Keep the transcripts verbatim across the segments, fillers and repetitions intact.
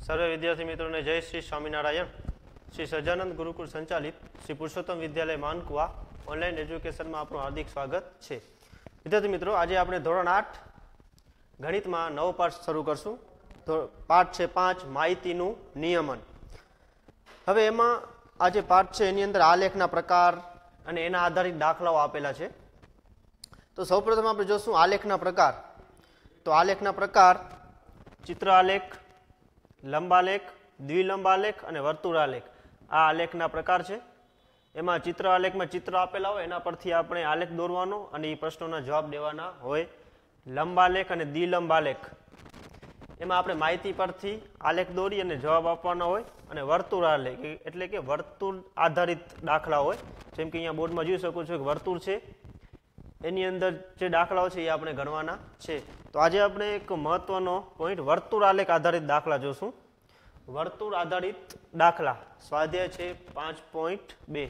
સર્વે વિદ્યાર્થી મિત્રોને જય શ્રી સ્વામિનારાયણ. શ્રી સહજાનંદ ગુરુકુળ સંચાલિત શ્રી પુરુષોત્તમ વિદ્યાલય માનકુવા ઓનલાઈન એજ્યુકેશનમાં આપણું હાર્દિક સ્વાગત છે. વિદ્યાર્થી મિત્રો, આજે આપણે ધોરણ આઠ ગણિતમાં નવો પાઠ શરૂ કરશું. પાઠ છે પાંચ, માહિતીનું નિયમન. હવે એમાં આ જે પાઠ છે એની અંદર આલેખના પ્રકાર અને એના આધારિત દાખલાઓ આપેલા છે. તો સૌપ્રથમ આપણે જોશું આલેખના પ્રકાર. તો આલેખના પ્રકાર ચિત્ર આલેખ, લંબાલેખ, દ્વિલંબાલેખ અને વર્તુળાલેખ આ આલેખના પ્રકાર છે. એમાં ચિત્ર આલેખમાં ચિત્ર આપેલા હોય એના પરથી આપણે આલેખ દોરવાનો અને એ પ્રશ્નોના જવાબ દેવાના હોય. લંબાલેખ અને દ્વિલંબાલેખ એમાં આપણે માહિતી પરથી આલેખ દોરી અને જવાબ આપવાના હોય. અને વર્તુળાલેખ એટલે કે વર્તુળ આધારિત દાખલા હોય. જેમ કે અહીંયા બોર્ડમાં જોઈ શકો છો કે વર્તુળ છે, એની અંદર જે દાખલાઓ છે એ આપણે ગણવાના છે. તો આજે આપણે એક મહત્વનો પોઈન્ટ વર્તુળ આલેખ આધારિત દાખલા જોશું. વર્તુળ આધારિત દાખલા સ્વાધ્યાય છે પાંચ પોઈન્ટ બે.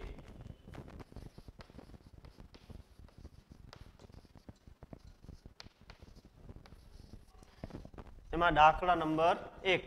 એમાં દાખલા નંબર એક.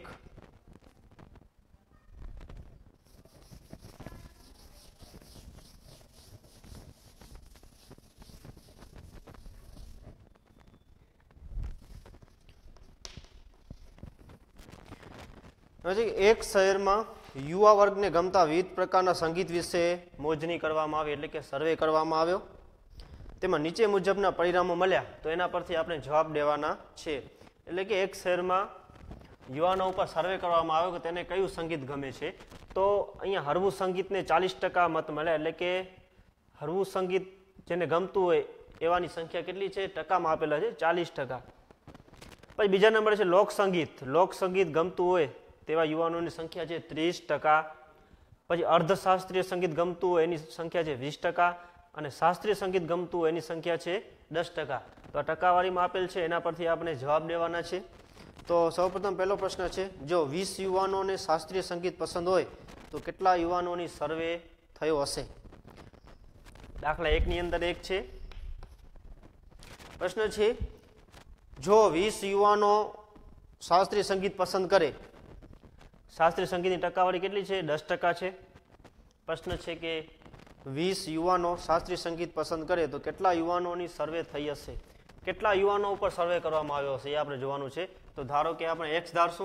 એક શહેરમાં યુવા વર્ગને ગમતા વિવિધ પ્રકારના સંગીત વિશે મોજણી કરવામાં આવી, એટલે કે સર્વે કરવામાં આવ્યો. તેમાં નીચે મુજબના પરિણામો મળ્યા. તો એના પરથી આપણે જવાબ દેવાના છે. એટલે કે એક શહેરમાં યુવાનો ઉપર સર્વે કરવામાં આવ્યો કે તેને કયું સંગીત ગમે છે. તો અહીંયા હળવું સંગીતને ચાલીસ ટકા મત મળ્યા. એટલે કે હળવું સંગીત જેને ગમતું હોય એવાની સંખ્યા કેટલી છે? ટકામાં આપેલા છે ચાલીસ ટકા. પછી બીજા નંબરે છે લોકસંગીત. લોકસંગીત ગમતું હોય તેવા યુવાનોની સંખ્યા છે ત્રીસ ટકા. પછી અર્ધશાસ્ત્રીય સંગીત ગમતું હોય એની સંખ્યા છે વીસ ટકા. અને શાસ્ત્રીય સંગીત ગમતું હોય એની સંખ્યા છે દસ ટકા. તો આ ટકાવારીમાં આપેલ છે, એના પરથી આપણે જવાબ દેવાના છે. તો સૌપ્રથમ પહેલો પ્રશ્ન છે, જો વીસ યુવાનોને શાસ્ત્રીય સંગીત પસંદ હોય તો કેટલા યુવાનોની સર્વે થયો હશે? દાખલા એકની અંદર એક છે. પ્રશ્ન છે, જો વીસ યુવાનો શાસ્ત્રીય સંગીત પસંદ કરે, શાસ્ત્રીય સંગીતની ટકાવારી કેટલી છે? દસ ટકા છે. પ્રશ્ન છે કે વીસ યુવાનો શાસ્ત્રીય સંગીત પસંદ કરે તો કેટલા યુવાનોની સર્વે થઈ હશે? કેટલા યુવાનો ઉપર સર્વે કરવામાં આવ્યો હશે એ આપણે જોવાનું છે. તો ધારો કે આપણે એક્સ ધારશું.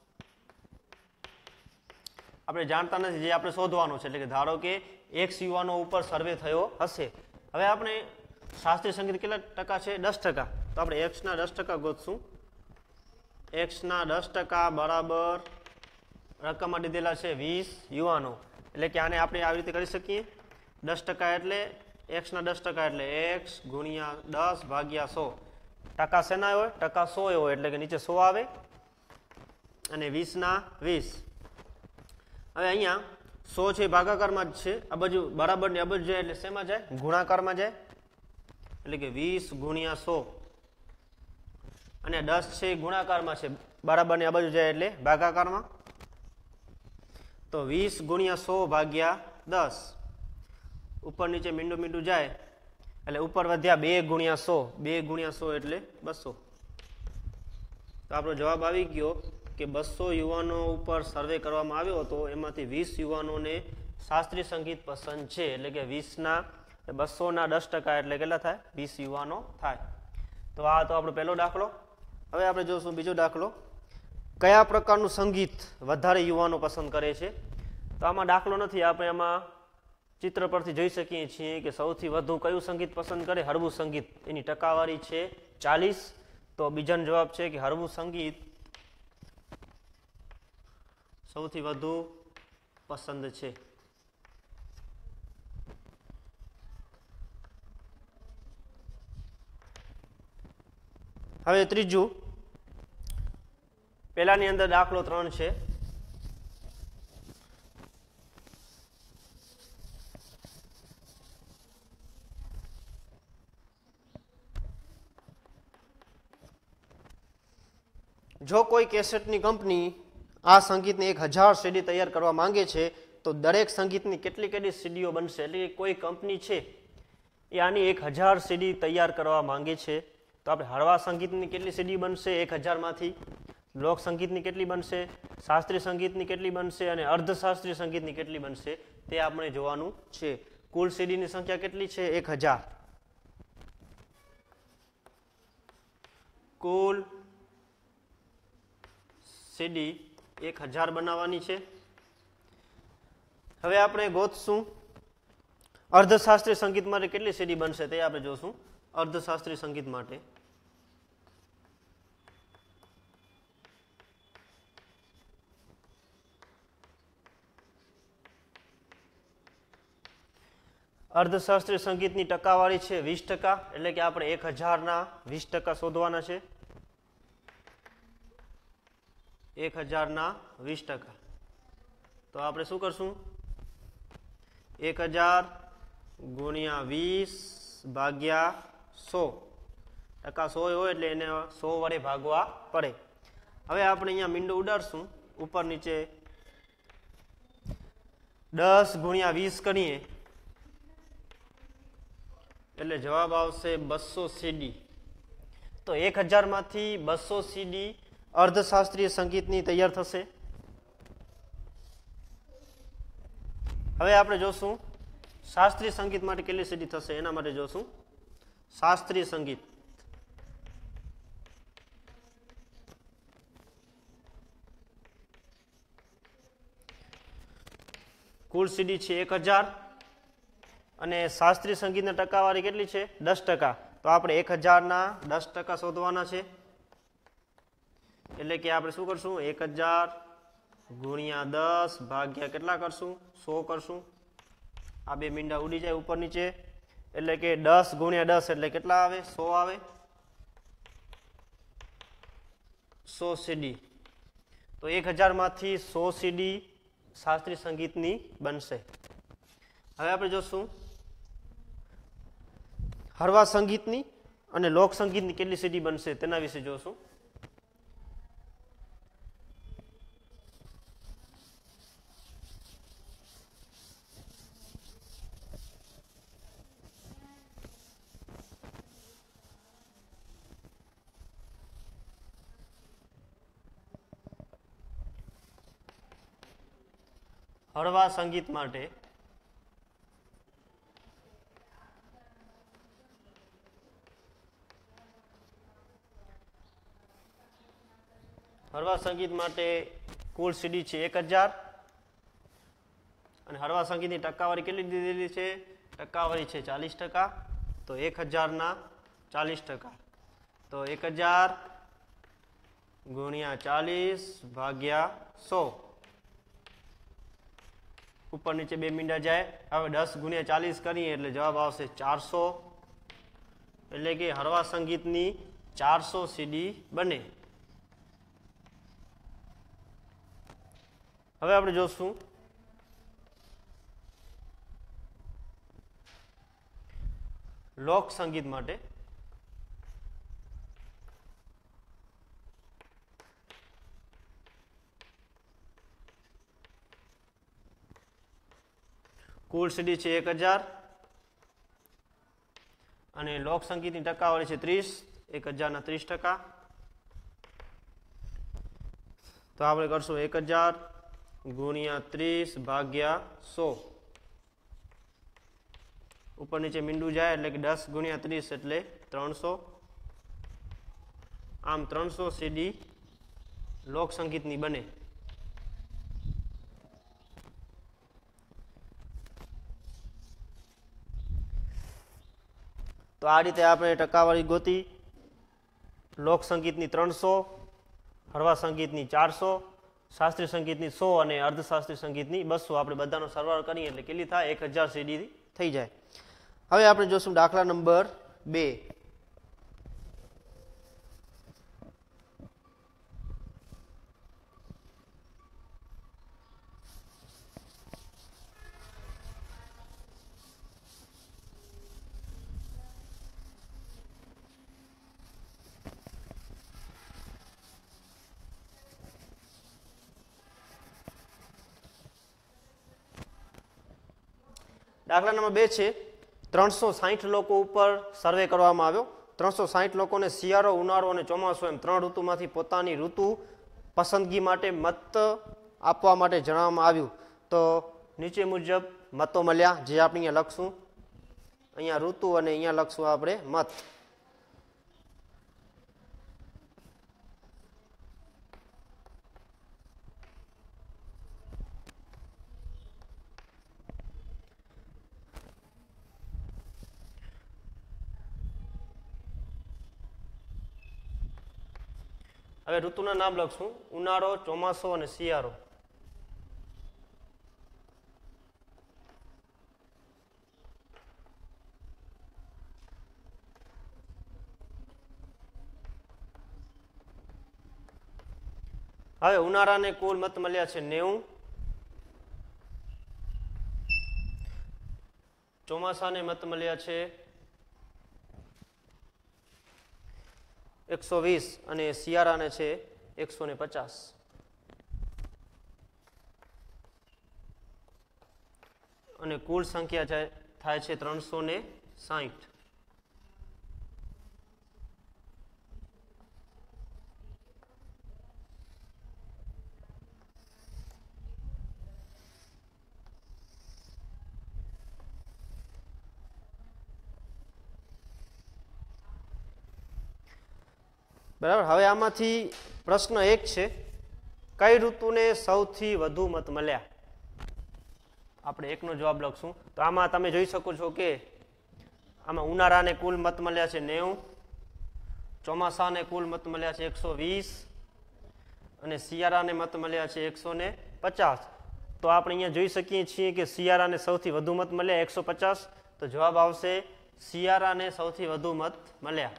આપણે જાણતા નથી, જે આપણે શોધવાનું છે. એટલે કે ધારો કે એક્સ યુવાનો ઉપર સર્વે થયો હશે. હવે આપણે શાસ્ત્રીય સંગીત કેટલા ટકા છે? દસ ટકા. તો આપણે એક્સના દસ ટકા ગોતશું. એક્સના દસ ટકા બરાબર રકમમાં દીધેલા છે વીસ યુવાનો. એટલે કે આને આપણે આવી રીતે કરી શકીએ. દસ ટકા એટલે એક્સના દસ ટકા એટલે એક્સ ગુણ્યા દસ ભાગ્યા સો. ટકા શેના હોય? ટકા સો એ હોય, એટલે કે નીચે સો આવે અને વીસના વીસ. હવે અહીંયા સો છે ભાગાકારમાં જ છે. આ બાજુ બરાબર ને આ બાજુ જાય એટલે શેમાં જાય? ગુણાકારમાં જાય. એટલે કે વીસ ગુણ્યા સો. અને દસ છે ગુણાકારમાં છે, બરાબર ને આ બાજુ જાય એટલે ભાગાકારમાં. તો વીસ ગુણ્યા સો ભાગ્યા દસ. ઉપર નીચે મીંડું મીંડું જાય એટલે ઉપર વધ્યા બે ગુણ્યા સો. બે ગુણ્યા સો એટલે બસો. તો આપણો જવાબ આવી ગયો કે બસો યુવાનો ઉપર સર્વે કરવામાં આવ્યો હતો. એમાંથી વીસ યુવાનોને શાસ્ત્રીય સંગીત પસંદ છે. એટલે કે વીસના બસોના દસ ટકા એટલે કેટલા થાય? વીસ યુવાનો થાય. તો આ તો આપણો પહેલો દાખલો. હવે આપણે જોશું બીજો દાખલો. કયા પ્રકારનું સંગીત વધારે યુવાનો પસંદ કરે છે? તો આમાં દાખલો નથી, આપણે આમાં ચિત્ર પરથી જોઈ શકીએ છીએ કે સૌથી વધુ કયું સંગીત પસંદ કરે? હળવું સંગીત. એની ટકાવારી છે ચાલીસ. તો બીજાનો જવાબ છે કે હળવું સંગીત સૌથી વધુ પસંદ છે. હવે ત્રીજું, પહેલાની અંદર દાખલો ત્રણ છે. જો કોઈ કેસેટની કંપની આ સંગીતની એક હજાર સીડી તૈયાર કરવા માંગે છે તો દરેક સંગીતની કેટલી કેટલી સીડીઓ બનશે? એટલે કે કોઈ કંપની છે એ આની એક હજાર સીડી તૈયાર કરવા માંગે છે તો આપણે હળવા સંગીતની કેટલી સીડી બનશે એક હજાર માંથી? લોક સંગીતની કેટલી બનશે, શાસ્ત્રીય સંગીતની કેટલી બનશે અને અર્ધશાસ્ત્રીય સંગીતની કેટલી બનશે તે આપણે જોવાનું છે. કુલ સીડીની સંખ્યા કેટલી છે? એક હજાર. કુલ સીડી એક હજાર બનાવવાની છે. હવે આપણે ગોતશું અર્ધશાસ્ત્રીય સંગીત માટે કેટલી સીડી બનશે તે આપણે જોશું. અર્ધશાસ્ત્રીય સંગીત માટે અર્ધશાસ્ત્રીય સંગીતની ટકાવારી છે વીસ ટકા, એટલે કે આપણે એક હજારના વીસ ટકા શોધવાના છે. એક હજારના વીસ ટકા. તો આપણે શું કરશું? એક હજાર ગુણ્યા વીસ ભાગ્યા સો. ટકા સો હોય એટલે એને સો વડે ભાગવા પડે. હવે આપણે અહીંયા મીંડું ઉડાડશું ઉપર નીચે. દસ ગુણ્યા વીસ કરીએ એટલે જવાબ આવશે બસો સીડી. તો એક હજારમાંથી બસો સીડી અર્ધશાસ્ત્રીય સંગીતની તૈયાર થશે. હવે આપણે જોશું શાસ્ત્રીય સંગીત માટે કેટલી સીડી થશે. એના માટે જોશું શાસ્ત્રીય સંગીત. કુલ સીડી છે એક હજાર અને શાસ્ત્રીય સંગીતની ટકાવારી કેટલી છે? દસ ટકા. તો આપણે એક હજારના દસ ટકા શોધવાના છે. એટલે કે આપણે શું કરશું? એક હજાર ગુણ્યા દસ ભાગ્યા કેટલા કરશું? સો કરશું. આ બે મીંડા ઉડી જાય ઉપર નીચે, એટલે કે દસ ગુણ્યા દસ એટલે કેટલા આવે? સો આવે. સો સીડી. તો એક હજારમાંથી સો સીડી શાસ્ત્રીય સંગીતની બનશે. હવે આપણે જોશું હળવા સંગીતની અને લોક સંગીતની કેટલી સીડી બનશે તેના વિશે જોશું. હળવા સંગીત માટે હળવા સંગીત માટે કુલ સીડી છે એક હજાર અને હળવા સંગીતની ટકાવારી કેટલી દીધેલી છે? ટકાવારી છે ચાલીસ ટકા. તો એક હજારના ચાલીસ ટકા. તો એક હજાર ગુણ્યા ચાલીસ ભાગ્યા સો. ઉપર નીચે બે મીંડા જાય. હવે દસ ગુણ્યા ચાલીસ કરીએ એટલે જવાબ આવશે ચારસો. એટલે કે હળવા સંગીતની ચારસો સીડી બને. હવે આપણે જોશું લોક સંગીત માટે. કુલ સીડી છે એક હજાર અને લોક સંગીતની ટકાવારી છે ત્રીસ. એક હજારના ત્રીસ ટકા. તો આપણે કરશું એક હજાર ગુણ્યા ત્રીસ ભાગ્યા સો. ઉપર નીચે મીંડું જાય એટલે કે દસ ગુણ્યા ત્રીસ એટલે ત્રણસો. આમ ત્રણસો સીડી લોક સંગીતની બને. તો આ રીતે આપણે ટકાવારી ગોતી. લોક સંગીતની ત્રણસો, હળવા સંગીતની ચારસો, શાસ્ત્રીય સંગીતની સો અને અર્ધશાસ્ત્રીય સંગીતની બસો. આપણે બધાનો સરવાળો કરીએ એટલે કેટલી થાય? એક હજાર સીડી થઈ જાય. હવે આપણે જોશું દાખલા નંબર બે. દાખલા નંબર બે છે. ત્રણસો સાહીઠ લોકો ઉપર સર્વે કરવામાં આવ્યો. ત્રણસો સાહીઠ લોકોને શિયાળો, ઉનાળો અને ચોમાસું એમ ત્રણ ઋતુમાંથી પોતાની ઋતુ પસંદગી માટે મત આપવા માટે જણાવવામાં આવ્યું. તો નીચે મુજબ મતો મળ્યા, જે આપણે અહીંયા લખશું, અહીંયા ઋતુ અને અહીંયા લખશું આપણે મત. હવે ઋતુના નામ લખશું, ઉનાળો, ચોમાસો અને શિયાળો. હવે ઉનાળાને કુલ મત મળ્યા છે નેવું, ચોમાસાને મત મળ્યા છે એકસો વીસ અને શિયાળાને છે એકસો ને પચાસ. અને કુલ સંખ્યા થાય છે ત્રણસો ને સાહીઠ. બરાબર. હવે આમાંથી પ્રશ્ન એક છે, કઈ ઋતુને સૌથી વધુ મત મળ્યા? આપણે એકનો જવાબ લખશું. તો આમાં તમે જોઈ શકો છો કે આમાં ઉનાળાને કુલ મત મળ્યા છે નેવું, ચોમાસાને કુલ મત મળ્યા છે એકસો વીસ અને શિયાળાને મત મળ્યા છે એકસો ને પચાસ. તો આપણે અહીંયા જોઈ શકીએ છીએ કે શિયાળાને સૌથી વધુ મત મળ્યા એકસો પચાસ. તો જવાબ આવશે શિયાળાને સૌથી વધુ મત મળ્યા.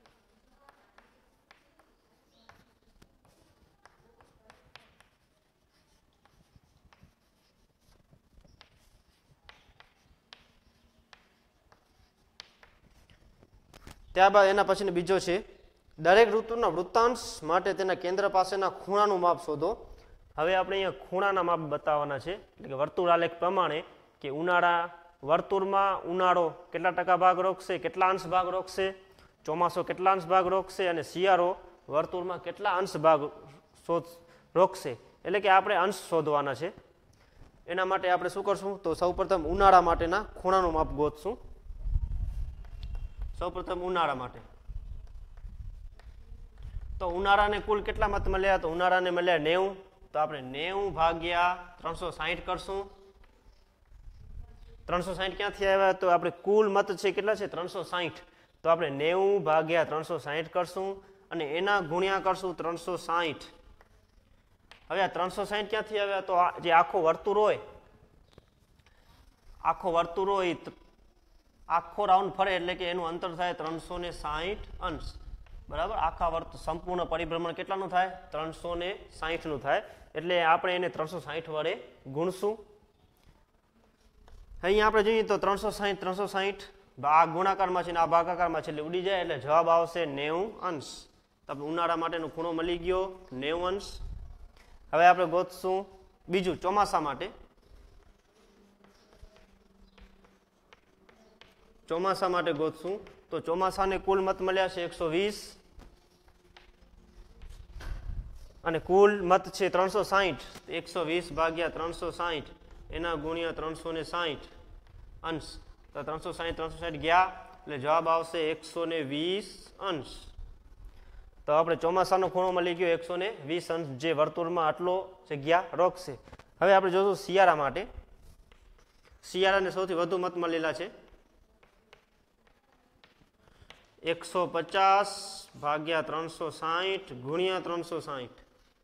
ત્યારબાદ એના પછીનો બીજો છે, દરેક ઋતુના વૃત્તાંશ માટે તેના કેન્દ્ર પાસેના ખૂણાનું માપ શોધો. હવે આપણે અહીંયા ખૂણાના માપ બતાવવાના છે, એટલે કે વર્તુળ આલેખ પ્રમાણે કે ઉનાળા વર્તુળમાં ઉનાળો કેટલા ટકા ભાગ રોકશે, કેટલા અંશ ભાગ રોકશે, ચોમાસો કેટલા અંશ ભાગ રોકશે અને શિયાળો વર્તુળમાં કેટલા અંશ ભાગ રોકશે. એટલે કે આપણે અંશ શોધવાના છે. એના માટે આપણે શું કરશું, તો સૌપ્રથમ ઉનાળા માટેના ખૂણાનું માપ ગોતશું. સૌપ્રથમ ઉનાળા માટે તો ઉનાળાને કુલ કેટલા મત મળ્યા? તો ઉનાળાને મળ્યા નેવું. તો આપણે નેવું ભાગ્યા ત્રણસો સાહીઠ કરશું. ત્રણસો સાહીઠ ક્યાંથી આવ્યા? તો આપણે કુલ મત છે કેટલા છે? ત્રણસો સાહીઠ. તો આપણે નેવું ભાગ્યા ત્રણસો સાહીઠ કરશું અને એના ગુણ્યા કરશું ત્રણસો સાહીઠ. હવે આ ત્રણસો સાહીઠ ક્યાંથી આવ્યા? તો જે આખો વર્તુળ હોય, આખો વર્તુળ હોય આખો રાઉન્ડ ફરે એટલે કે એનું અંતર થાય ત્રણસો ને સાહીઠ અંશ. બરાબર. આખા વર્ત સંપૂર્ણ પરિભ્રમણ કેટલાનું થાય? ત્રણસો ને સાહીઠ નું થાય. એટલે આપણે એને ત્રણસો સાહીઠ વડે ગુણશું. અહીંયા આપણે જોઈએ તો ત્રણસો સાહીઠ ત્રણસો સાહીઠ આ ગુણાકારમાં છે ને આ ભાગાકારમાં છે એટલે ઉડી જાય, એટલે જવાબ આવશે નેવું અંશ. તો આપણે ઉનાળા માટેનો ખૂણો મળી ગયો નેવું અંશ. હવે આપણે ગોતશું બીજું ચોમાસા માટે. ચોમાસા માટે ગોતશું. તો ચોમાસાને કુલ મત મળ્યા છે એકસો વીસ અને કુલ મત છે ત્રણસો સાહીઠ. એકસો વીસ ભાગ્યા ત્રણસો સાહીઠ એના ગુણ્યા ત્રણસો ને સાહીઠ અંશ. તો ત્રણસો સાહીઠ ત્રણસો સાહીઠ ગયા એટલે જવાબ આવશે એકસો ને વીસ અંશ. તો આપણે ચોમાસાનો ખૂણો મળી ગયો એકસો ને વીસ અંશ, જે વર્તુળમાં આટલો જગ્યા રોકશે. હવે આપણે જોશું શિયાળા માટે. શિયાળાને સૌથી વધુ મત મળેલા છે એકસો પચાસ ભાગ્યા ત્રણસો સાહીઠ ગુણ્યા ત્રણસો સાહીઠ.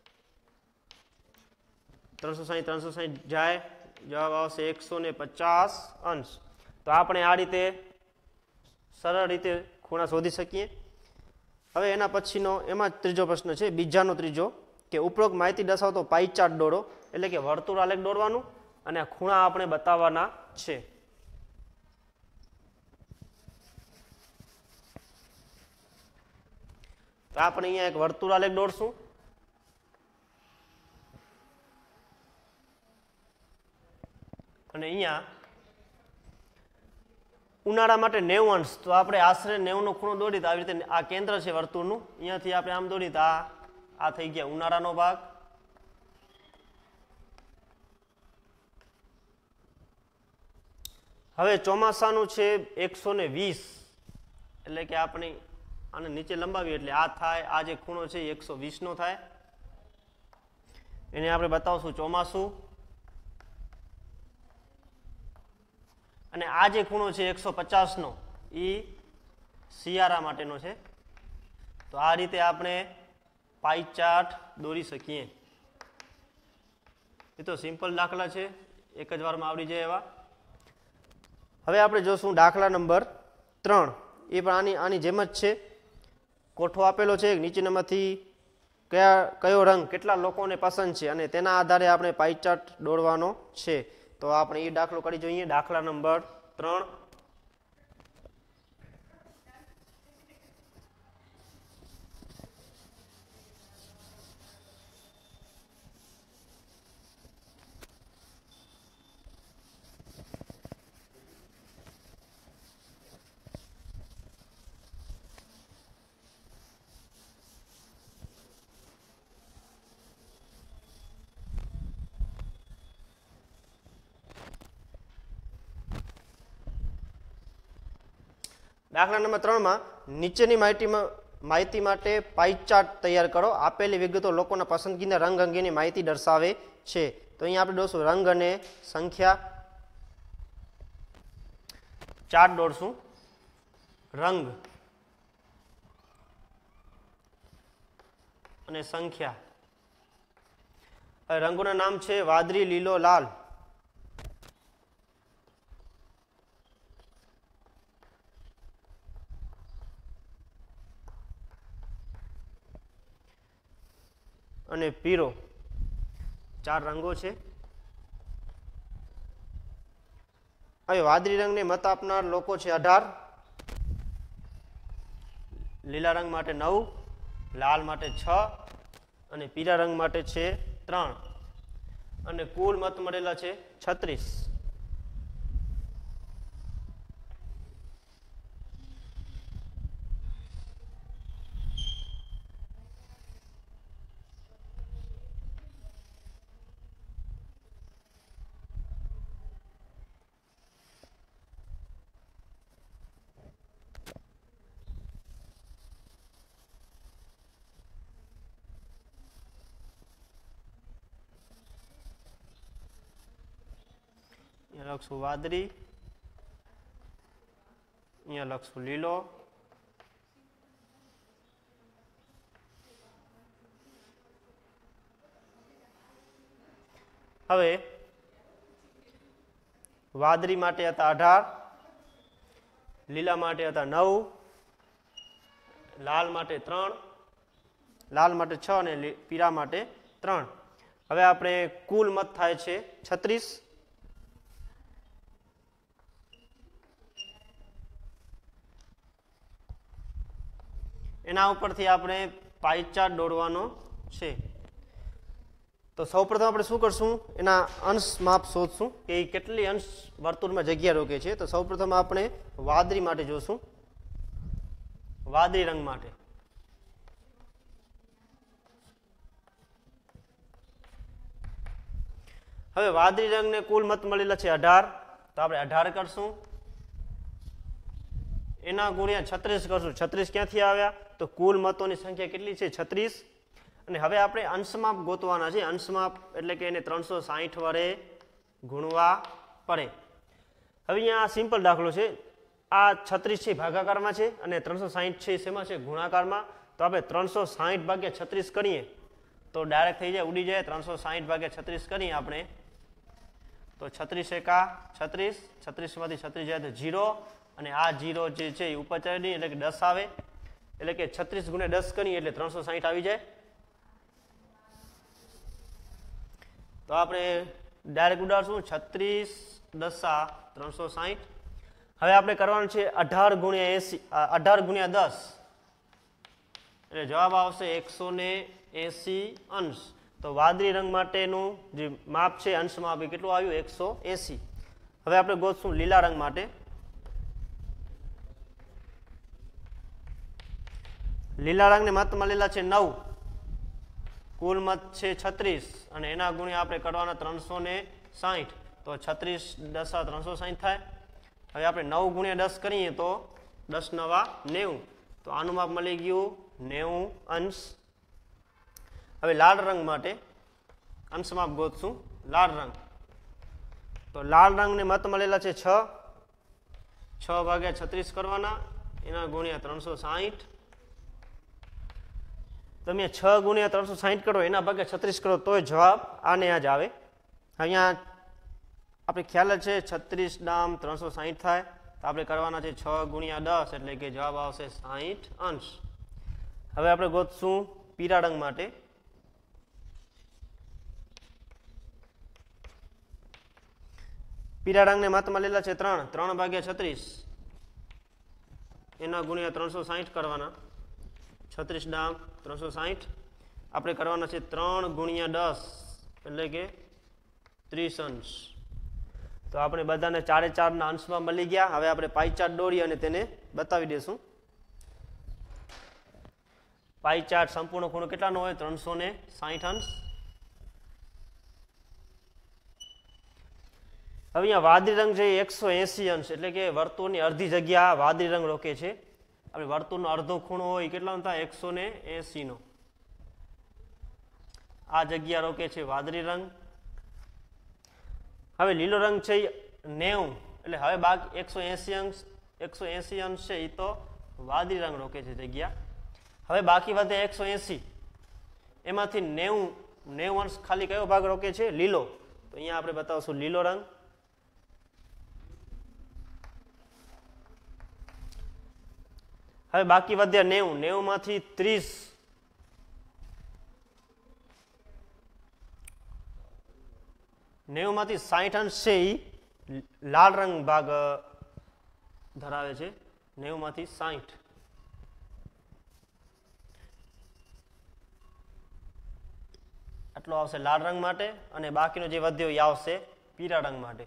ત્રણસો સાહીઠ ત્રણસો સાહીઠ જાય, જવાબ આવશે એકસો ને પચાસ અંશ. તો આપણે આ રીતે સરળ રીતે ખૂણા શોધી શકીએ. હવે એના પછીનો એમાં ત્રીજો પ્રશ્ન છે, બીજાનો ત્રીજો, કે ઉપરોક્ત માહિતી દર્શાવતો પાઈ ચાર્ટ દોરો. એટલે કે વર્તુળ આલેખ દોરવાનું અને આ ખૂણા આપણે બતાવવાના છે. તો આપણે અહીંયા એક વર્તુળ આલેખ દોરશું. અને અહીંયા ઉનાળા માટે નેવું અંશ. તો આપણે આશરે નેવું નો ખૂણો દોરી તો આવી રીતે આ કેન્દ્ર છે વર્તુળનું, અહીંયાથી આપણે આમ દોરી તો આ આ થઈ ગયા ઉનાળાનો ભાગ, હવે ચોમાસાનું છે એકસો ને વીસ, એટલે કે આપણે આને નીચે લંબાવીએ એટલે આ થાય, આ જે ખૂણો છે એ એકસો વીસ નો થાય, એને આપણે બતાવશું ચોમાસું, અને આ જે ખૂણો છે એકસો પચાસ નો એ શિયાળા માટેનો છે. તો આ રીતે આપણે પાઈ ચાર્ટ દોરી શકીએ. એ તો સિમ્પલ દાખલા છે, એક જ વારમાં આવડી જાય એવા. હવે આપણે જોશું દાખલા નંબર ત્રણ. એ પણ આની આની જેમ જ છે. કોઠો આપેલો છે, નીચેનામાંથી કયા કયો રંગ કેટલા લોકોને પસંદ છે અને તેના આધારે આપણે પાઈ ચાર્ટ દોરવાનો છે. તો આપણે એ દાખલો કરી જોઈએ. દાખલા નંબર ત્રણ. દાખલા નંબર ત્રણમાં નીચેની માહિતીમાં માહિતી માટે પાઈ ચાર્ટ તૈયાર કરો. આપેલી વિગતો લોકોના પસંદગીના રંગ અંગેની માહિતી દર્શાવે છે. તો અહીંયા આપણે દોરશું રંગ અને સંખ્યા. ચાર્ટ દોરશું રંગ અને સંખ્યા. રંગોના નામ છે વાદળી, લીલો, લાલ. અને પીળો. ચાર રંગો છે. હવે વાદળી રંગને મત આપનાર લોકો છે અઢાર, લીલા રંગ માટે નવ, લાલ માટે છ અને પીળા રંગ માટે છે ત્રણ, અને કુલ મત મળેલા છે છત્રીસ. લખશું વાદળી, અહીંયા લખશું લીલો, હવે વાદળી માટે હતા અઢાર, લીલા માટે હતા નવ, લાલ માટે ત્રણ, લાલ માટે છ અને પીળા માટે ત્રણ. હવે આપણે કુલ મત થાય છે છત્રીસ. એના ઉપરથી આપણે પાઈ ચાર્ટ દોરવાનો છે. તો સૌપ્રથમ આપણે શું કરશું, એના અંશ માપ શોધશું કે એ કેટલી અંશ વર્તુળમાં જગ્યા રોકે છે. તો સૌપ્રથમ આપણે વાદળી માટે જોશું. વાદળી રંગ માટે હવે વાદળી રંગને કુલ મત મળેલા છે અઢાર. તો આપણે અઢાર કરશું, એના ગુણ્યા છત્રીસ કરશું. છત્રીસ ક્યાંથી આવ્યા? તો કુલ મતોની સંખ્યા કેટલી છે? છત્રીસ. અને હવે આપણે અંશમાપ ગોતવાના છે. અંશમાપ એટલે કે એને ત્રણસો સાહીઠ વડે ગુણવા પડે. હવે અહીંયા સિમ્પલ દાખલો છે. આ છત્રીસ છે ભાગાકારમાં છે અને ત્રણસો સાહીઠ છે શેમાં છે? ગુણાકારમાં. તો આપણે ત્રણસો સાહીઠ ભાગ્યા છત્રીસ કરીએ તો ડાયરેક્ટ થઈ જાય, ઉડી જાય. ત્રણસો સાહીઠ ભાગ્યા છત્રીસ કરીએ આપણે તો છત્રીસ એકા છત્રીસ, છત્રીસમાંથી છત્રીસ જાય તો જીરો, અને આ જીરો જે છે એ ઉપર ચડી એટલે કે દસ આવે, એટલે કે છત્રીસ ગુણ્યા દસ કરીએ એટલે ત્રણસો સાહીઠ આવી જાય. તો આપણે ડાયરેક્ટ ઉડાડશું છત્રીસ દસા ત્રણસો સાહીઠ. હવે આપણે કરવાનું છે અઢાર ગુણ્યા એસી, અઢાર ગુણ્યા દસ એટલે જવાબ આવશે એકસો ને એસી અંશ. તો વાદળી રંગ માટેનું જે માપ છે અંશ માપ એ કેટલું આવ્યું? એકસો એસી. હવે આપણે ગોતશું લીલા રંગ માટે. લીલા રંગને મત મળેલા છે નવ. કુલ મત છે છત્રીસ અને એના ગુણ્યા આપણે કરવાના ત્રણસો ને સાહીઠ, તો છત્રીસ દસા ત્રણસો સાહીઠ થાય. હવે આપણે નવ ગુણ્યા દસ કરીએ તો દસ નવા નેવું, તો આનું માપ મળી ગયું નેવું અંશ. હવે લાલ રંગ માટે અંશ માપ ગોતશું. લાલ રંગ, તો લાલ રંગને મત મળેલા છે છ, છ ભાગ્યા છત્રીસ કરવાના, એના ગુણ્યા ત્રણસો સાહીઠ. તમે છ ગુણ્યા ત્રણસો સાહીઠ કરો, એના ભાગ્યા છત્રીસ કરો તોય જવાબ આને આ જ આવે. અહીંયા આપણે ખ્યાલ જ છે છત્રીસ ડામ ત્રણસો સાહીઠ થાય, તો આપણે કરવાના છે છ ગુણ્યા દસ, એટલે કે જવાબ આવશે સાહીઠ અંશ. હવે આપણે ગોતશું પીળા રંગ માટે. પીળા રંગને મત મળેલા છે ત્રણ, ત્રણ ભાગ્યા છત્રીસ, એના ગુણ્યા ત્રણસો સાહીઠ કરવાના, છત્રીસ ડામ ત્રણસો સાહીઠ. આપણે કરવાના છે ત્રણ ગુણ્યા દસ, એટલે કે ત્રીસ અંશ. તો આપણે બધાને ચારે ચારના અંશમાં મળી ગયા. હવે આપણે પાઈ ચાર્ટ દોરી અને તેને બતાવી દઈશું. પાઈ ચાર્ટ સંપૂર્ણ ખૂણો કેટલાનો હોય? ત્રણસો ને સાહીઠ અંશ. હવે અહીંયા વાદળી રંગ છે એકસો એસી અંશ, એટલે કે વર્તુળની અડધી જગ્યા વાદળી રંગ રોકે છે. આપણે વર્તુળનો અડધો ખૂણો હોય કેટલાનો થાય? એકસો ને એસી નો. આ જગ્યા રોકે છે વાદળી રંગ. હવે લીલો રંગ છે નેવું, એટલે હવે બાકી એકસો એસી અંશ, એકસો એસી અંશ છે એ તો વાદળી રંગ રોકે છે જગ્યા. હવે બાકી વધે એકસો એસી, એમાંથી નેવું નેવું અંશ ખાલી કયો ભાગ રોકે છે? લીલો. તો અહીંયા આપણે બતાવશું લીલો રંગ. હવે બાકી વધ્યા નેવું, નેવું માંથી ત્રીસ, નેવું માંથી સાહીઠ અંશ છે એ લાલ રંગ ભાગ ધરાવે છે. નેવું માંથી સાહીઠ, આટલો આવશે લાલ રંગ માટે, અને બાકીનો જે વધ્યો એ આવશે પીળા રંગ માટે.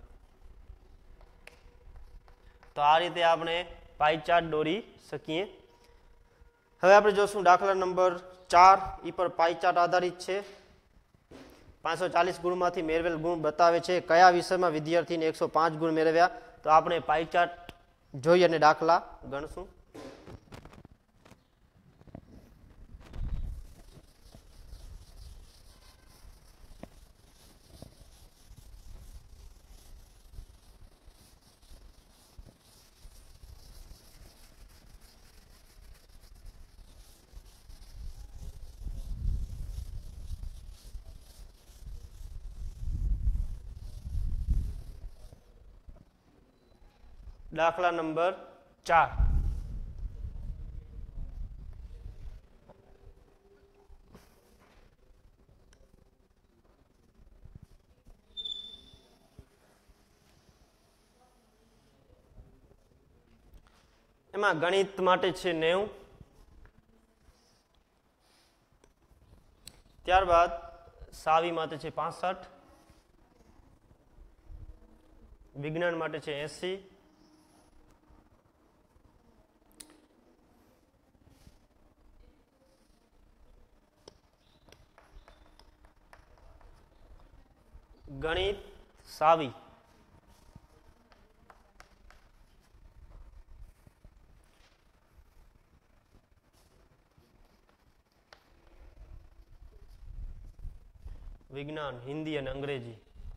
તો આ રીતે આપણે પાઈ ચાર્ટ દોરી શકીએ. હવે આપણે જોશું દાખલા નંબર ચાર, એ પર પાઈ ચાર્ટ આધારિત છે. પાંચસો ચાલીસ ગુણમાંથી મેળવેલ ગુણ બતાવે છે. કયા વિષયમાં વિદ્યાર્થીને એકસો પાંચ ગુણ મેળવ્યા? તો આપણે પાઈ ચાર્ટ જોઈ અને દાખલા ગણશું. દાખલા નંબર ચાર. એમાં ગણિત માટે છે નેવું, ત્યારબાદ સાવી માટે છે પાસઠ, વિજ્ઞાન માટે છે એસી, ગણિત સાવી, વિજ્ઞાન હિન્દી અને અંગ્રેજી.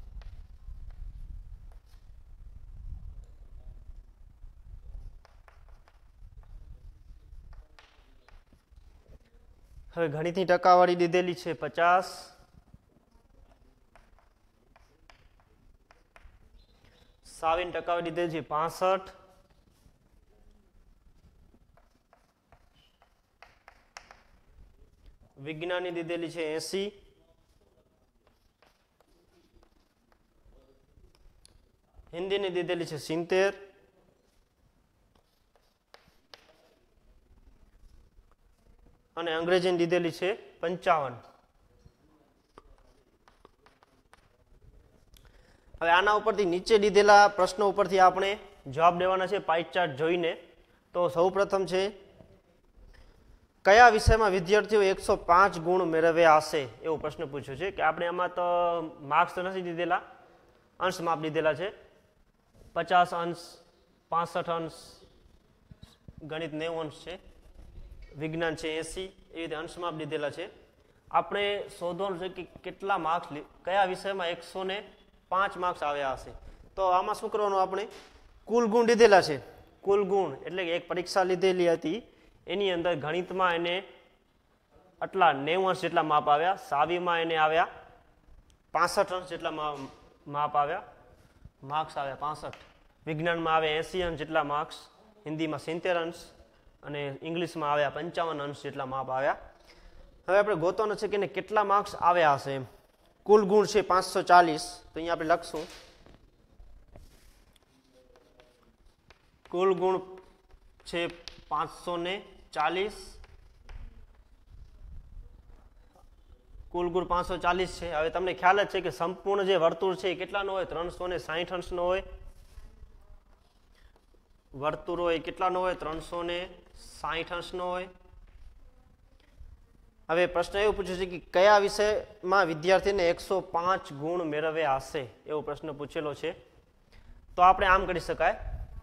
હવે ગણિતની ટકાવારી દીધેલી છે પચાસ, સાવીની ટકાવારી દીધેલી છે પાસઠ, વિજ્ઞાનની દીધેલી છે એસી, હિન્દીની દીધેલી છે સિત્તેર, અને અંગ્રેજીની દીધેલી છે પંચાવન. હવે આના ઉપરથી નીચે દીધેલા પ્રશ્નો ઉપરથી આપણે જવાબ દેવાના છે પાઈ ચાર્ટ જોઈને. તો સૌ પ્રથમ છે કયા વિષયમાં વિદ્યાર્થીઓ એકસો પાંચ ગુણ મેળવ્યા હશે એવો પ્રશ્ન પૂછ્યો છે કે આપણે આમાં તો માર્ક્સ તો નથી દીધેલા, અંશ માપ દીધેલા છે. પચાસ અંશ, પાસઠ અંશ, ગણિત નેવું અંશ છે, વિજ્ઞાન છે એસી, એ રીતે અંશ માપ દીધેલા છે. આપણે શોધવાનું છે કે કેટલા માર્ક્સ, કયા વિષયમાં એકસો ને પાંચ માર્ક્સ આવ્યા હશે. તો આમાં શું કરવાનું, આપણે કુલ ગુણ દીધેલા છે. કુલ ગુણ એટલે કે એક પરીક્ષા લીધેલી હતી એની અંદર ગણિતમાં એને આટલા નેવું અંશ જેટલા માપ આવ્યા, સાવીમાં એને આવ્યા પાસઠ અંશ જેટલા માપ આવ્યા, માર્ક્સ આવ્યા પાસઠ, વિજ્ઞાનમાં આવે એંસી અંશ જેટલા માર્ક્સ, હિન્દીમાં સિત્તેર અંશ અને ઇંગ્લિશમાં આવ્યા પંચાવન અંશ જેટલા માપ આવ્યા. હવે આપણે ગોતવાનું છે કે એને કેટલા માર્ક્સ આવ્યા હશે એમ. કુલ ગુણ છે પાંચસો ચાલીસ, તો અહીંયા આપણે લખશું કુલ ગુણ છે પાંચસો ને ચાલીસ, કુલ ગુણ પાંચસો ચાલીસ છે. હવે તમને ખ્યાલ જ છે કે સંપૂર્ણ જે વર્તુળ છે એ કેટલાનો હોય, ત્રણસો ને સાહીઠ અંશનો હોય. વર્તુળ હોય કેટલાનો હોય, ત્રણસો ને સાહીઠ અંશનો હોય. હવે પ્રશ્ન એવું પૂછ્યો છે કે કયા વિષયમાં વિદ્યાર્થીને એકસો પાંચ ગુણ મેળવ્યા હશે એવો પ્રશ્ન પૂછેલો છે. તો આપણે આમ કરી શકાય,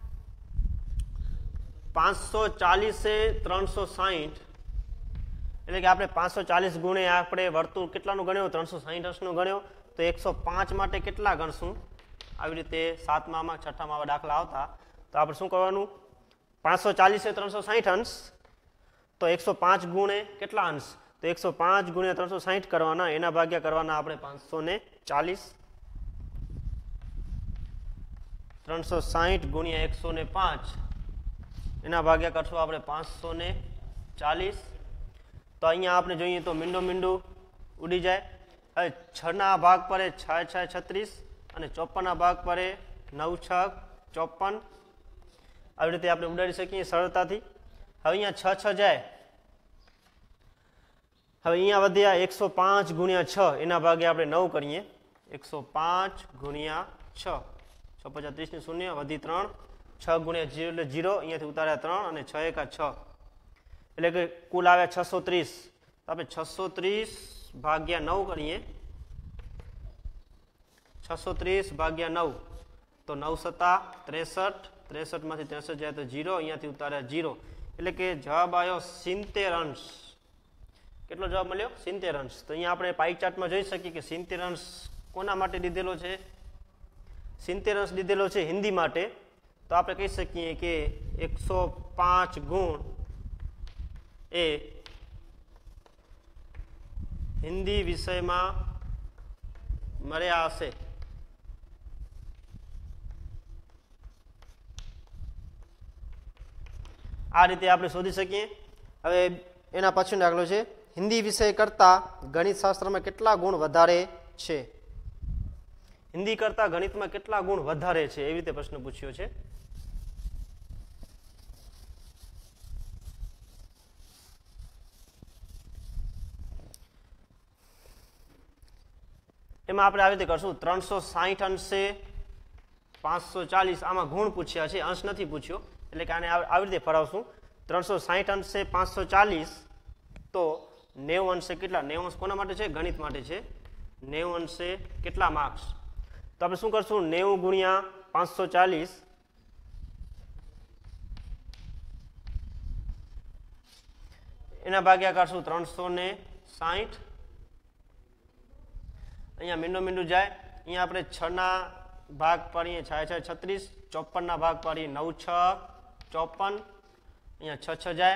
પાંચસો ચાલીસે ત્રણસો સાહીઠ એટલે કે આપણે પાંચસો ચાલીસ ગુણે આપણે વર્તુળ કેટલાનું ગણ્યો, ત્રણસો સાહીઠ અંશનો ગણ્યો, તો એકસો પાંચ માટે કેટલા ગણશું. આવી રીતે સાતમામાં છઠ્ઠામાં દાખલા આવતા તો આપણે શું કરવાનું, પાંચસો ચાલીસે ત્રણસો સાહીઠ અંશ, તો એકસો પાંચ ગુણે કેટલા અંશ, તો એકસો પાંચ ગુણ્યા ત્રણસો સાહીઠ કરવાના, એના ભાગ્યા કરવાના આપણે પાંચસો ને ચાલીસ. ત્રણસો સાહીઠ ગુણ્યા એકસો ને પાંચ એના ભાગ્યા કરશું આપણે પાંચસો ને ચાલીસ. તો અહીંયા આપણે જોઈએ તો મીંડો મીંડું ઉડી જાય. હવે છના ભાગ પડે છ છ છત્રીસ અને ચોપનના ભાગ પડે નવ છ ચોપન. આવી રીતે આપણે ઉડાડી શકીએ સરળતાથી. હવે અહીંયા છ છ જાય, હવે અહીંયા વધ્યા એકસો પાંચ ગુણ્યા છ એના ભાગે આપણે નવ કરીએ, એકસો પાંચ ગુણ્યા છ, છ પચાસ ત્રીસની શૂન્ય વધી ત્રણ, છ ગુણ્યા જીરો એટલે જીરો, અહીંયાથી ઉતાર્યા ત્રણ અને છ એકા છ એટલે કે કુલ આવ્યા છસો ત્રીસ. આપણે છસો ત્રીસ ભાગ્યા નવ કરીએ, છસો ત્રીસ ભાગ્યા નવ તો નવ સત્તા ત્રેસઠ, ત્રેસઠમાંથી ત્રેસઠ જાય તો જીરો, અહીંયાથી ઉતાર્યા જીરો એટલે કે જવાબ આવ્યો સિત્તેર અંશ. કેટલો જવાબ મળ્યો, સિત્તેર અંશ. તો અહીંયા આપણે પાઈ ચાર્ટમાં જોઈ શકીએ કે સિત્તેર અંશ કોના માટે દીધેલો છે, સિત્તેર અંશ દીધેલો છે હિન્દી માટે. તો આપણે કહી શકીએ કે એકસો પાંચ ગુણ એ હિન્દી વિષયમાં મળ્યા હશે. આ રીતે આપણે શોધી શકીએ. હવે એના પછીનો દાખલો છે, હિન્દી વિષય કરતા ગણિત શાસ્ત્રમાં કેટલા ગુણ વધારે છે. હિન્દી કરતા ગણિતમાં કેટલા ગુણ વધારે છે એવી રીતે પ્રશ્ન પૂછ્યો છે. એમાં આપણે આવી રીતે કરશું, ત્રણસો સાહીઠ અંશે પાંચસો ચાલીસ, આમાં ગુણ પૂછ્યા છે, અંશ નથી પૂછ્યો એટલે કે આને આવી રીતે ફરાવશું. ત્રણસો સાહીઠ અંશે પાંચસો ચાલીસ તો નેવું અંશે કેટલા, નેવું અંશ કોના માટે છે, ગણિત માટે છે. નેવું અંશે કેટલા માર્ક્સ, તો આપણે શું કરશું, નેવું ગુણ્યા પાંચસો ચાલીસ એના ભાગ્યા કરશું ત્રણસો ને સાહીઠ. અહીંયા મીંડો મીંડું જાય, અહીંયા આપણે છ ના ભાગ પાડીએ છ છ છત્રીસ, ચોપન ના ભાગ પાડીએ નવ છ ચોપન, અહીંયા છ છ જાય,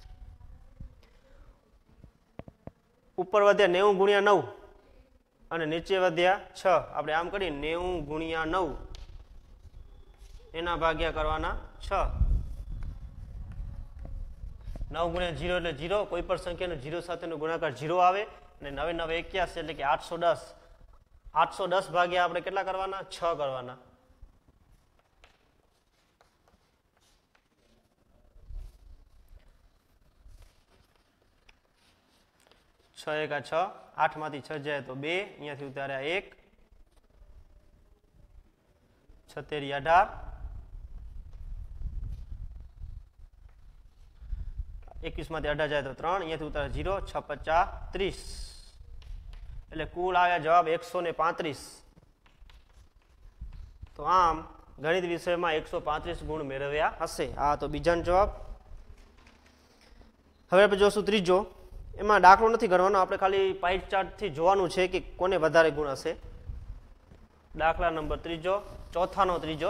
ઉપર વધ્યા નેવું ગુણ્યા નવ અને નીચે વધ્યા છ. આપણે આમ કરીએ નેવું ગુણ્યા નવ એના ભાગ્યા કરવાના છ. નવ ગુણ્યા જીરો એટલે જીરો, કોઈ પણ સંખ્યાનો જીરો સાથેનો ગુણાકાર જીરો આવે અને નવે નવે એક્યાસી એટલે કે આઠસો દસ. આઠસો દસ ભાગ્યા આપણે કેટલા કરવાના, છ કરવાના. છ એકા છ, આઠ માંથી છ જાય તો બે, અહીંયાથી ઉતાર્યા એક, છતેરી અઢાર, એકવીસમાંથી અઢાર જાય તો ત્રણ, અહીંયાથી ઉતારે જીરો, છ પચાસ ત્રીસ, એટલે કુલ આવ્યા જવાબ એકસો ને પાંત્રીસ. તો આમ ગણિત વિષયમાં એકસો પાંત્રીસ ગુણ મેળવ્યા હશે. આ તો બીજાનો જવાબ. હવે આપણે જોશું ત્રીજો. એમાં દાખલો નથી ગણવાનો, આપણે ખાલી પાઈ ચાર્ટથી જોવાનું છે કે કોને વધારે ગુણ હશે. દાખલા નંબર ત્રીજો, ચોથાનો ત્રીજો.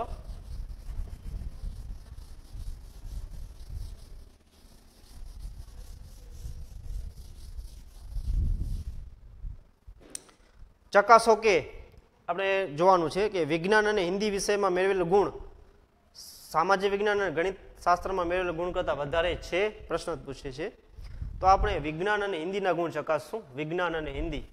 ચકાસો કે આપણે જોવાનું છે કે વિજ્ઞાન અને હિન્દી વિષયમાં મેળવેલ ગુણ સામાજિક વિજ્ઞાન અને ગણિત શાસ્ત્રમાં મેળવેલ ગુણ કરતાં વધારે છે. પ્રશ્ન પૂછે છે. તો આપણે વિજ્ઞાન અને હિન્દીના ગુણ ચકાસશું. વિજ્ઞાન અને હિન્દી,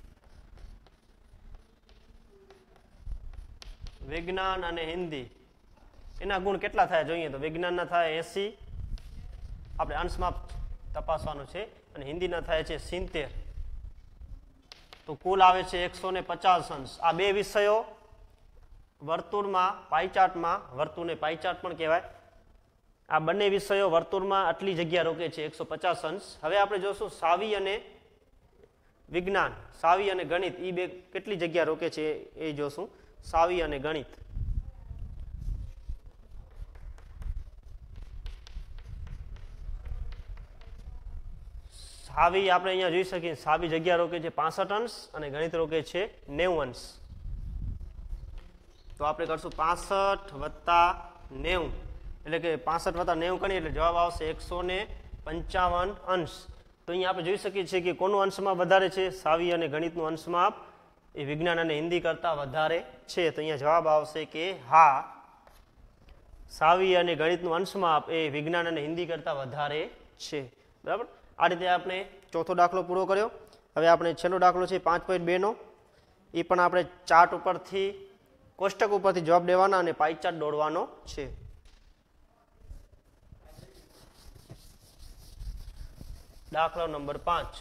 વિજ્ઞાન અને હિન્દી એના ગુણ કેટલા થાય જોઈએ. તો વિજ્ઞાનના થાય એસી, આપણે અંશમાં તપાસવાનું છે, અને હિન્દીના થાય છે સિત્તેર. તો કુલ આવે છે એકસો ને પચાસ અંશ. આ બે વિષયો વર્તુળમાં પાઈચાર્ટમાં, વર્તુળને પાઈચાર્ટ પણ કહેવાય, આ બંને વિષયો વર્તુળમાં આટલી જગ્યા રોકે છે, એકસો પચાસ અંશ. હવે આપણે જોશું સાવી અને વિજ્ઞાન, સાવી અને ગણિત એ બે કેટલી જગ્યા રોકે છે એ જોશું. સાવી અને ગણિત. સાવી આપણે અહીંયા જોઈ શકીએ, સાવી જગ્યા રોકે છે પાસઠ અંશ અને ગણિત રોકે છે નેવું અંશ. તો આપણે કરશું પાસઠ વત્તા નેવું, એટલે કે પાસઠ વત્તા નેવું કરીએ એટલે જવાબ આવશે એકસો ને પંચાવન અંશ. તો અહીંયા આપણે જોઈ શકીએ છીએ કે કોનું અંશમાપ વધારે છે. સાવી અને ગણિતનું અંશમાપ એ વિજ્ઞાન અને હિન્દી કરતાં વધારે છે. તો અહીંયા જવાબ આવશે કે હા, સાવી અને ગણિતનું અંશમાપ એ વિજ્ઞાન અને હિન્દી કરતાં વધારે છે. બરાબર. આ રીતે આપણે ચોથો દાખલો પૂરો કર્યો. હવે આપણે છેલ્લો દાખલો છે પાંચ પોઈન્ટ બે નો. એ પણ આપણે ચાર્ટ ઉપરથી, કોષ્ટક ઉપરથી જવાબ દેવાના અને પાઈ ચાર્ટ દોડવાનો છે. દાખલો નંબર પાંચ.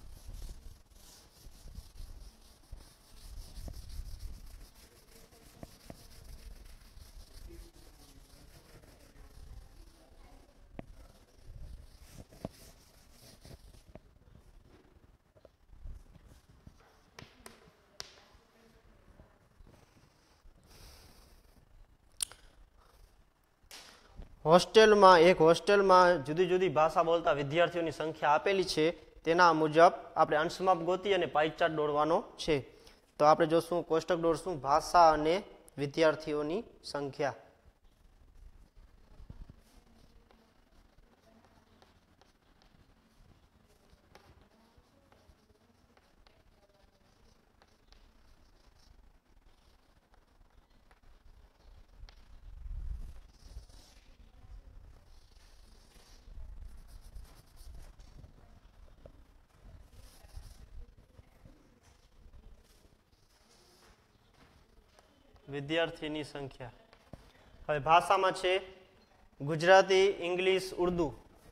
હોસ્ટેલમાં એક હોસ્ટેલમાં જુદી જુદી ભાષા બોલતા વિદ્યાર્થીઓની સંખ્યા આપેલી છે. તેના મુજબ આપણે અંશમાપ ગોતી અને પાઈ ચાર્ટ દોરવાનો છે. તો આપણે જોશું, કોષ્ટક દોરશું ભાષા અને વિદ્યાર્થીઓની સંખ્યા. વિદ્યાર્થીની સંખ્યા. હવે ભાષામાં છે ગુજરાતી, ઇંગ્લિશ, ઉર્દુ.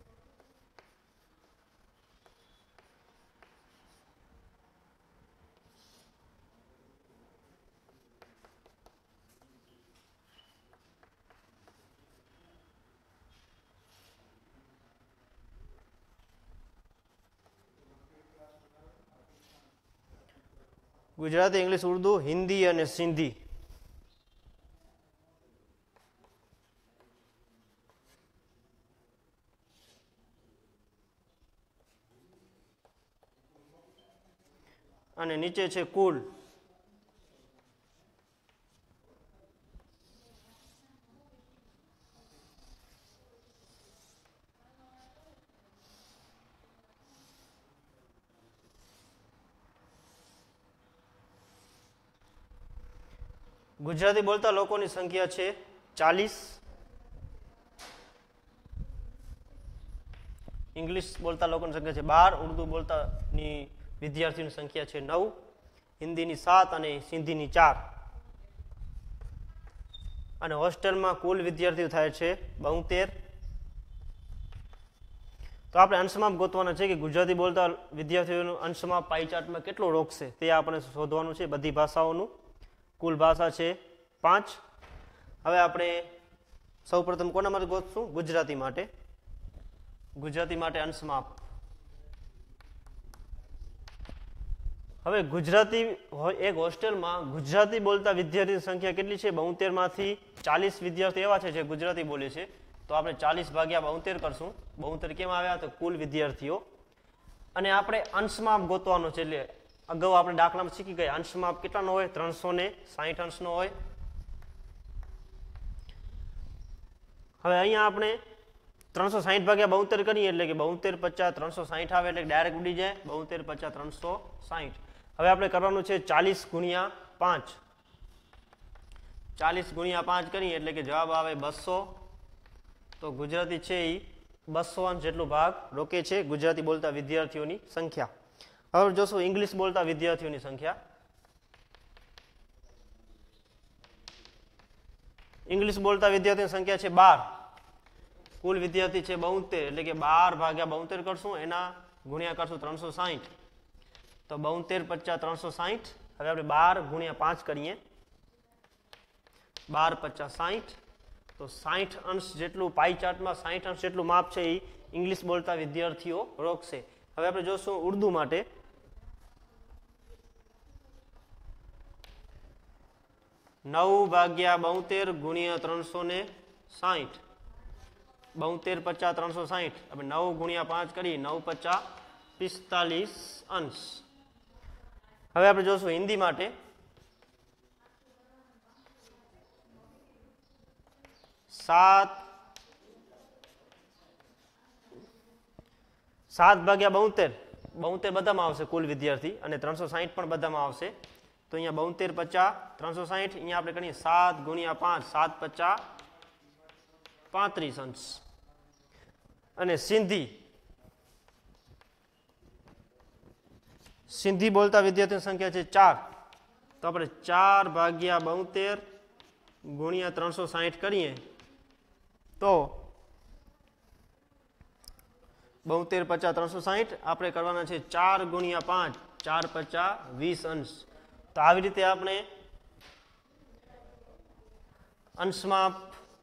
ગુજરાતી, ઇંગ્લિશ, ઉર્દુ, હિન્દી અને સિંધી. અને નીચે છે કુલ. ગુજરાતી બોલતા લોકોની સંખ્યા છે ચાલીસ. ઇંગ્લિશ બોલતા લોકોની સંખ્યા છે બાર. ઉર્દુ બોલતાની વિદ્યાર્થીઓની સંખ્યા છે નવ. હિન્દીની સાત અને સિંધીની ચાર. અને હોસ્ટેલમાં કુલ વિદ્યાર્થીઓ થાય છે બોતેર. તો આપણે અંશમાપ ગોતવાના છે કે ગુજરાતી બોલતા વિદ્યાર્થીઓનું અંશમાપ પાઈ ચાર્ટમાં કેટલું રોકશે તે આપણે શોધવાનું છે. બધી ભાષાઓનું કુલ ભાષા છે પાંચ. હવે આપણે સૌપ્રથમ કોના માટે ગોતશું? ગુજરાતી માટે. ગુજરાતી માટે અંશમાપ. હવે ગુજરાતી એક હોસ્ટેલમાં ગુજરાતી બોલતા વિદ્યાર્થીની સંખ્યા કેટલી છે? બોતેર માંથી ચાલીસ વિદ્યાર્થીઓ એવા છે જે ગુજરાતી બોલે છે, તો આપણે ચાલીસ ભાગ્યા બોતેર કરશું. બોતેર કેમ આવ્યા? તો કુલ વિદ્યાર્થીઓ. અને આપણે અંશમાપ ગોતવાનો છે, એટલે અગાઉ આપણે દાખલામાં શીખી ગયા અંશમાપ કેટલાનો હોય? ત્રણસો ને સાહીઠ અંશનો હોય. હવે અહીંયા આપણે ત્રણસો સાહીઠ ભાગ્યા બોતેર કરીએ એટલે કે બોતેર પચાસ ત્રણસો સાહીઠ આવે એટલે ડાયરેક્ટ ઉડી જાય. બોતેર પચાસ ત્રણસો સાહીઠ. હવે આપણે કરવાનું છે ચાલીસ ગુણ્યા પાંચ. ચાલીસ ગુણ્યા પાંચ કરીએ એટલે કે જવાબ આવે બસો. તો ગુજરાતી છે એ બસો અંશ જેટલો ભાગ રોકે છે ગુજરાતી બોલતા વિદ્યાર્થીઓની સંખ્યા. હવે જોશું ઇંગ્લિશ બોલતા વિદ્યાર્થીઓની સંખ્યા. ઇંગ્લિશ બોલતા વિદ્યાર્થીઓની સંખ્યા છે બાર. કુલ વિદ્યાર્થી છે બોતેર એટલે કે બાર ભાગ્યા બોતેર કરશું, એના ગુણ્યા કરશું ત્રણસો સાહીઠ. તો બોતેર પચાસ ત્રણસો સાહીઠ. હવે આપણે બાર ગુણ્યા પાંચ કરીએ. બાર પચાસ સાહીઠ. તો સાહીઠ અંશ જેટલું પાઈ ચાર્ટમાં સાહીઠ અંશ જેટલું માપ છે એ ઇંગ્લિશ બોલતા વિદ્યાર્થીઓ રોકશે. હવે આપણે જોશું ઉર્દુ માટે. નવ ભાગ્યા બોતેર ગુણ્યા ત્રણસો ને સાહીઠ. બોતેર પચાસ ત્રણસો સાહીઠ. આપણે નવ ગુણ્યા પાંચ કરી, નવ પચાસ પિસ્તાલીસ અંશ. હવે આપણે જોશું હિન્દી માટે. સાત સાત ભાગ્યા બોતેર. બોતેર બધામાં આવશે કુલ વિદ્યાર્થી, અને ત્રણસો સાહીઠ પણ બધામાં આવશે. તો અહીંયા બોતેર પચાસ ત્રણસો સાહીઠ. અહીંયા આપણે કરીએ સાત ગુણ્યા પાંચ, સાત પચાસ પાંત્રીસ અંશ. અને સિંધી સિંધી બોલતા વિદ્યાર્થીની સંખ્યા છે ચાર. તો આપણે ચાર ભાગ્યા બોતેર ગુણ્યા ત્રણસો સાહીઠ કરીએ તો બોતેર પચાસ ત્રણસો સાહીઠ. આપણે કરવાના છે ચાર ગુણ્યા પાંચ, ચાર પચાસ વીસ અંશ. તો આવી રીતે આપણે અંશમાપ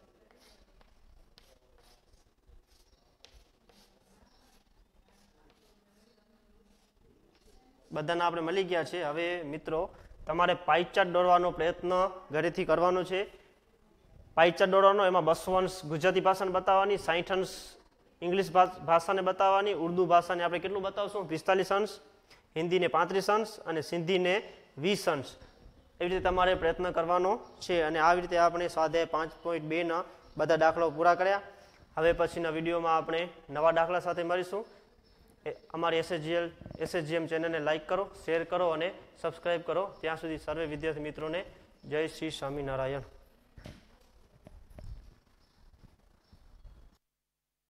બધાના આપણે મળી ગયા છે. હવે મિત્રો તમારે પાઈ ચાર્ટ દોરવાનો પ્રયત્ન ઘરેથી કરવાનો છે. પાઈ ચાર્ટ દોરવાનો, એમાં બસો અંશ ગુજરાતી ભાષાને બતાવવાની, સાહીઠ અંશ ઇંગ્લિશ ભાષાને બતાવવાની, ઉર્દુ ભાષાને આપણે કેટલું બતાવશું? પિસ્તાલીસ અંશ, હિન્દીને પાંત્રીસ અંશ અને સિંધીને વીસ અંશ. એવી રીતે તમારે પ્રયત્ન કરવાનો છે. અને આવી રીતે આપણે સ્વાધ્યાય પાંચ પોઈન્ટ બેના બધા દાખલાઓ પૂરા કર્યા. હવે પછીના વિડીયોમાં આપણે નવા દાખલા સાથે મળીશું. અમારી એસએચજીએલ એસએચજીએમ ચેનલને લાઇક કરો, શેર કરો અને સબસ્ક્રાઈબ કરો. ત્યાં સુધી સર્વે વિદ્યાર્થી મિત્રોને જય શ્રી સ્વામિનારાયણ.